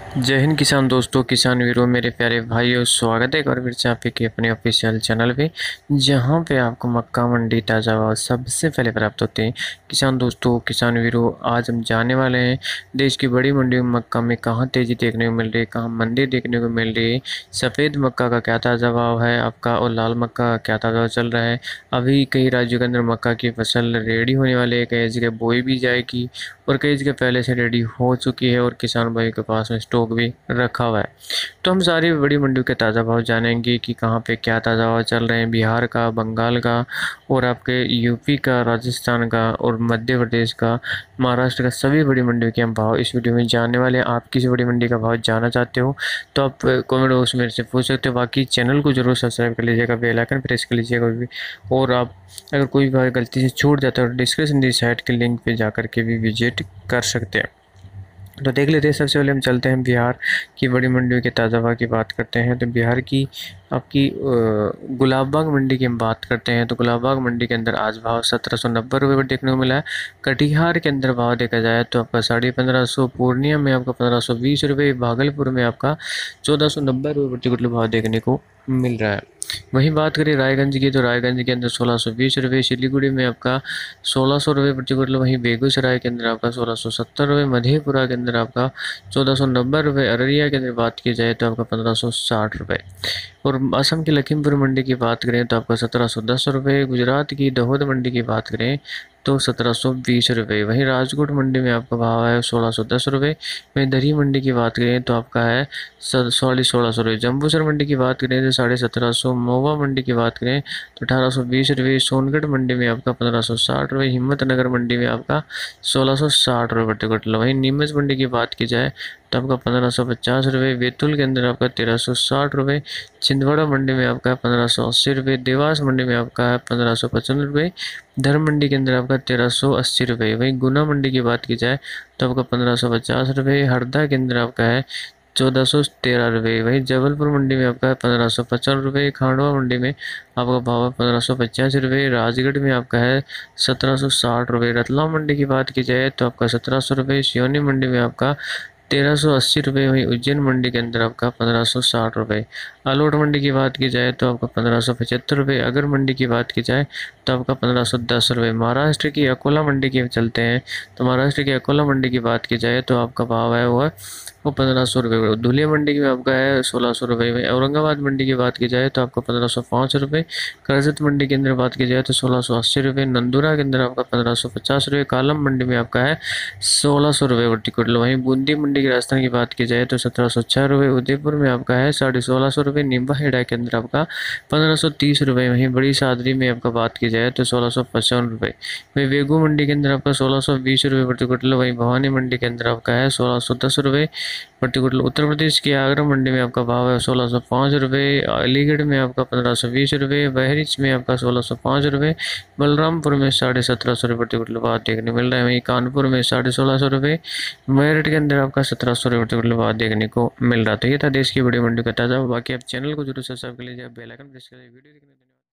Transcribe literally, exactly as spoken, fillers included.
जय हिंद किसान दोस्तों, किसान वीरों, मेरे प्यारे भाइयों, स्वागत है एक बार फिर से आपके के अपने ऑफिशियल चैनल पे, जहां पे आपको मक्का मंडी ताज़ा भाव सबसे पहले प्राप्त होते हैं। किसान दोस्तों, किसान वीरों, आज हम जाने वाले हैं देश की बड़ी मंडी में मक्का में कहां तेज़ी देखने को मिल रही है, कहां मंदी देखने को मिल रही है, सफ़ेद मक्का का क्या ताज़ा भाव है आपका और लाल मक्का का क्या ताज़ा भाव चल रहा है। अभी कई राज्यों के अंदर मक्का की फसल रेडी होने वाली है, कई जगह बोई भी जाएगी और कई जगह पहले से रेडी हो चुकी है और किसान भाई के पास में स्टॉक भी रखा हुआ है। तो हम सारी बड़ी मंडियों के ताज़ा भाव जानेंगे कि कहाँ पे क्या ताज़ा भाव चल रहे हैं, बिहार का, बंगाल का और आपके यूपी का, राजस्थान का और मध्य प्रदेश का, महाराष्ट्र का, सभी बड़ी मंडियों के हम भाव इस वीडियो में जानने वाले हैं। आप किसी बड़ी मंडी का भाव जानना चाहते हो तो आप कमेंट बॉक्स में मेरे से पूछ सकते हो। बाकी चैनल को जरूर सब्सक्राइब कर लीजिएगा, बेल आइकन प्रेस कर लीजिएगा भी। और आप अगर कोई भी गलती से छूट जाता है तो डिस्क्रिप्शन दी साइट के लिंक पे जाकर के भी विजिट कर सकते हैं। तो देख लेते हैं, सबसे पहले हम चलते हैं बिहार की बड़ी मंडियों के ताज़ा भाव की बात करते हैं। तो बिहार की आपकी गुलाबबाग मंडी की हम बात करते हैं तो गुलाबबाग मंडी के अंदर आज भाव सत्रह सौ नब्बे रुपये पर देखने को मिला है। कटिहार के अंदर भाव देखा जाए तो आपका साढ़े पंद्रह सौ, पूर्णिया में आपका पंद्रह सौ बीस रुपये, भागलपुर में आपका चौदह सौ नब्बे रुपये प्रति क्विंटल भाव देखने को मिल रहा है। वहीं बात करें रायगंज की तो रायगंज के अंदर सोलह सौ बीस रुपये, सिलीगुड़ी में आपका सोलह सौ रुपये प्रति क्विंटल, वहीं बेगूसराय के अंदर आपका सोलह सौ सत्तर रुपये, मधेपुरा के अंदर आपका चौदह सौ नब्बे रुपये, अररिया के अंदर बात की जाए तो आपका पंद्रह सौ साठ रुपये। और असम की लखीमपुर मंडी की बात करें तो आपका सत्रह सौ दस रुपये, गुजरात की दाहोद मंडी की बात करें तो सत्रह सौ बीस रुपये, वहीं राजकोट मंडी में आपका भाव है सोलह सौ दस रुपये, वहीं दरी मंडी की बात करें तो आपका है साढ़े सोलह सौ रुपये, जम्बूसर मंडी की बात करें तो साढ़े सत्रह सौ, महुआ मंडी की बात करें तो अठारह सौ बीस रुपये, सोनगढ़ मंडी में आपका पंद्रह सौ साठ रुपये, हिम्मतनगर मंडी में आपका सोलह सौ साठ रुपये प्रति क्विंटल, वहीं नीमच मंडी की बात की जाए तो आपका पंद्रह सौ पचास रुपये, बैतूल के अंदर आपका तेरह सौ साठ रुपये, छिंदवाड़ा मंडी में आपका पंद्रह सौ अस्सी रुपये, देवास मंडी में आपका है पंद्रह सौ पचपन रुपये, धर्म मंडी के अंदर आपका तेरह सौ अस्सी रुपये, वहीं गुना मंडी की बात की जाए तो आपका पंद्रह सौ पचास रुपये, हरदा के अंदर आपका है चौदह सौ तेरह रुपये, वहीं जबलपुर मंडी में आपका है पंद्रह सौ पचपन रुपये, खांडवा मंडी में आपका भाव है पंद्रह सौ पचासी रुपये, राजगढ़ में आपका है सत्रह सौ साठ रुपये, रतलाम मंडी की बात की जाए तो आपका सत्रह सौ रुपये, सिवनी मंडी में आपका तेरह सौ अस्सी रुपये, वहीं उज्जैन मंडी के अंदर आपका पंद्रह सौ साठ रुपये, आलोट मंडी की बात की जाए तो आपका पंद्रह सौ पचहत्तर रुपये, अगर मंडी की बात की जाए तो आपका पंद्रह सौ दस रुपये। महाराष्ट्र की अकोला मंडी की चलते हैं तो महाराष्ट्र की अकोला मंडी की बात की जाए तो आपका भाव है वो है वो पंद्रह सौ रुपये, धुलिया मंडी में आपका है सोलह सौ रुपये, में औरंगाबाद मंडी की बात की जाए तो आपका पंद्रह सौ पाँच रुपये, करजत मंडी के अंदर बात की जाए तो सोलह सौ अस्सी रुपये, नंदुरा के अंदर आपका पंद्रह सौ पचास रुपये, कालम मंडी में आपका है सोलह सौ रुपये प्रति क्विंटल, वहीं बूंदी मंडी की राजस्थान की बात की जाए तो सत्रह सौ छः रुपये, उदयपुर में आपका है साढ़े सोलह सौ रुपये, निम्बा हेड़ा के अंदर आपका पंद्रह सौ तीस रुपये, वहीं बड़ी सादरी में आपका बात की जाए तो सोलह सौ पचपन रुपये, वहीं वेगू मंडी के अंदर आपका सोलह सौ बीस रुपये प्रति क्विंटल, वहीं भवानी मंडी के अंदर आपका है सोलह सौ दस रुपये प्रति क्विंटल, उत्तर प्रदेश की आगरा मंडी में आपका भाव है सोलह सौ पाँच रुपये, अलीगढ़ में आपका पंद्रह सौ बीस रुपये, बहरीच में आपका सोलह सौ पाँच रुपये, बलरामपुर में साढ़े सत्रह सौ रुपये प्रति क्विंटल भाव देखने मिल रहा है, वहीं कानपुर में साढ़े सोलह सौ रुपये, मेरठ के अंदर आपका सत्रह सौ रुपये प्रति क्विंटल भाव देखने को मिल रहा था। ये था देश की बड़ी मंडी का ताज़ा। बाकी आप चैनल को जरूर सब्सक्राइब कर लीजिए, बेल आइकन प्रेस कर लीजिए। वीडियो देखने